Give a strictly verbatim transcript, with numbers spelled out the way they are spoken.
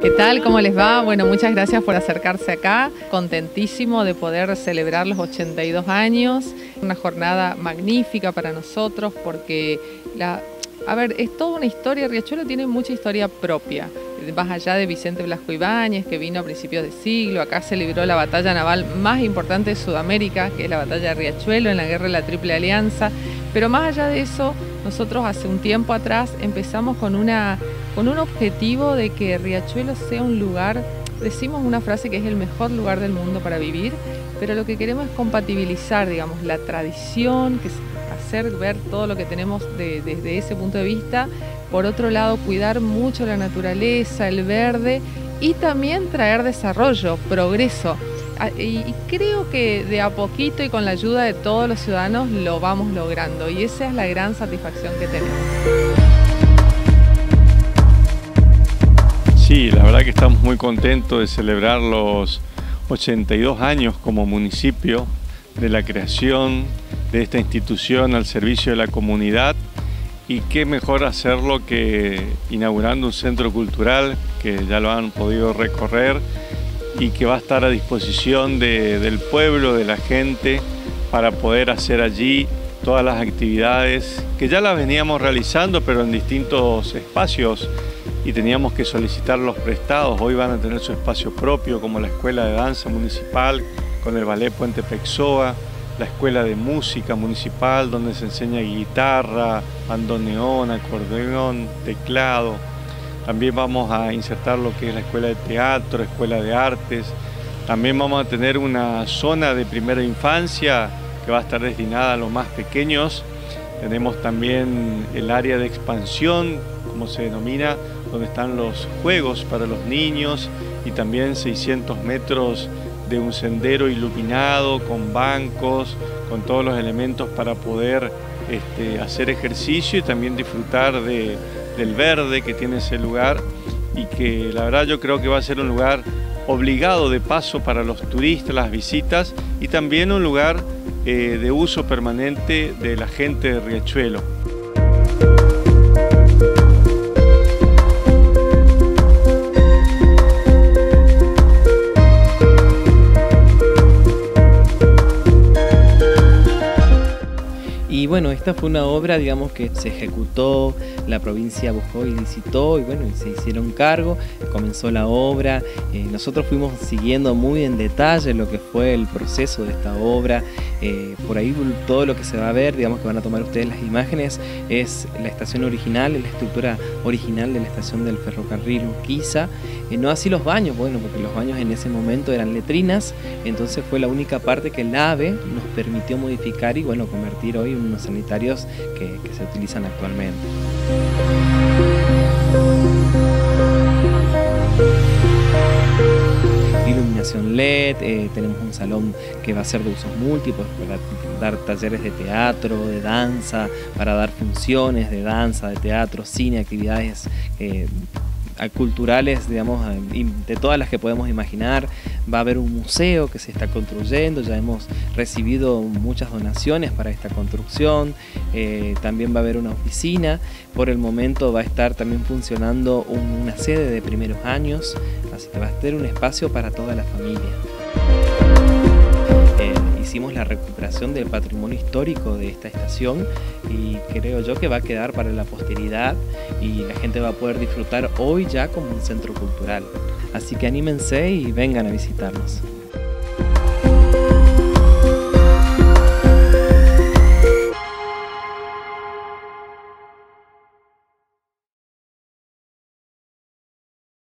¿Qué tal? ¿Cómo les va? Bueno, muchas gracias por acercarse acá. Contentísimo de poder celebrar los ochenta y dos años. Una jornada magnífica para nosotros porque, la, a ver, es toda una historia. Riachuelo tiene mucha historia propia. Más allá de Vicente Blasco Ibáñez, que vino a principios de siglo. Acá se libró la batalla naval más importante de Sudamérica, que es la batalla de Riachuelo en la guerra de la Triple Alianza. Pero más allá de eso, nosotros hace un tiempo atrás empezamos con, una, con un objetivo de que Riachuelo sea un lugar, decimos una frase que es el mejor lugar del mundo para vivir, pero lo que queremos es compatibilizar, digamos, la tradición, que es hacer ver todo lo que tenemos de, desde ese punto de vista. Por otro lado, cuidar mucho la naturaleza, el verde y también traer desarrollo, progreso. Y creo que de a poquito y con la ayuda de todos los ciudadanos lo vamos logrando y esa es la gran satisfacción que tenemos. Sí, la verdad que estamos muy contentos de celebrar los ochenta y dos años como municipio de la creación de esta institución al servicio de la comunidad. Y qué mejor hacerlo que inaugurando un centro cultural que ya lo han podido recorrer y que va a estar a disposición de, del pueblo, de la gente, para poder hacer allí todas las actividades que ya las veníamos realizando, pero en distintos espacios y teníamos que solicitar los prestados. Hoy van a tener su espacio propio, como la Escuela de Danza Municipal, con el Ballet Puente Pexoa, la Escuela de Música Municipal, donde se enseña guitarra, bandoneón, acordeón, teclado. También vamos a insertar lo que es la Escuela de Teatro, Escuela de Artes. También vamos a tener una zona de primera infancia que va a estar destinada a los más pequeños. Tenemos también el área de expansión, como se denomina, donde están los juegos para los niños y también seiscientos metros de un sendero iluminado con bancos, con todos los elementos para poder este, hacer ejercicio y también disfrutar de, del verde que tiene ese lugar y que la verdad yo creo que va a ser un lugar obligado de paso para los turistas, las visitas y también un lugar eh, de uso permanente de la gente de Riachuelo. Y bueno, esta fue una obra, digamos, que se ejecutó, la provincia buscó y licitó y bueno, y se hicieron cargo, comenzó la obra. Eh, nosotros fuimos siguiendo muy en detalle lo que fue el proceso de esta obra. Eh, por ahí todo lo que se va a ver, digamos que van a tomar ustedes las imágenes, es la estación original, la estructura original de la estación del ferrocarril Urquiza. Eh, no así los baños, bueno, porque los baños en ese momento eran letrinas, entonces fue la única parte que el AVE nos permitió modificar y bueno, convertir hoy en unos sanitarios que, que se utilizan actualmente. Iluminación L E D, eh, tenemos un salón que va a ser de usos múltiples para dar talleres de teatro, de danza, para dar funciones de danza, de teatro, cine, actividades eh, culturales, digamos, de todas las que podemos imaginar. Va a haber un museo que se está construyendo, ya hemos recibido muchas donaciones para esta construcción. Eh, también va a haber una oficina. Por el momento va a estar también funcionando un, una sede de primeros años, así que va a ser un espacio para toda la familia. Eh, hicimos la recuperación del patrimonio histórico de esta estación y creo yo que va a quedar para la posteridad y la gente va a poder disfrutar hoy ya como un centro cultural. Así que anímense y vengan a visitarnos.